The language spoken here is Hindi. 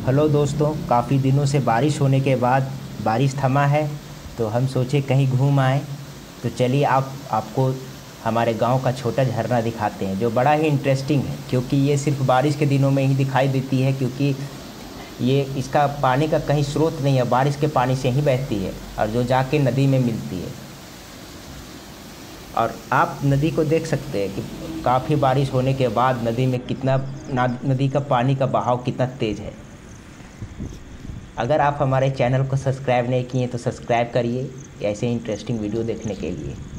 हेलो दोस्तों, काफ़ी दिनों से बारिश होने के बाद बारिश थमा है तो हम सोचे कहीं घूम आए। तो चलिए आपको हमारे गांव का छोटा झरना दिखाते हैं जो बड़ा ही इंटरेस्टिंग है, क्योंकि ये सिर्फ बारिश के दिनों में ही दिखाई देती है। क्योंकि ये इसका पानी का कहीं स्रोत नहीं है, बारिश के पानी से ही बहती है और जो जाके नदी में मिलती है। और आप नदी को देख सकते हैं कि काफ़ी बारिश होने के बाद नदी में कितना नदी का पानी का बहाव कितना तेज़ है। अगर आप हमारे चैनल को सब्सक्राइब नहीं किए तो सब्सक्राइब करिए ऐसे इंटरेस्टिंग वीडियो देखने के लिए।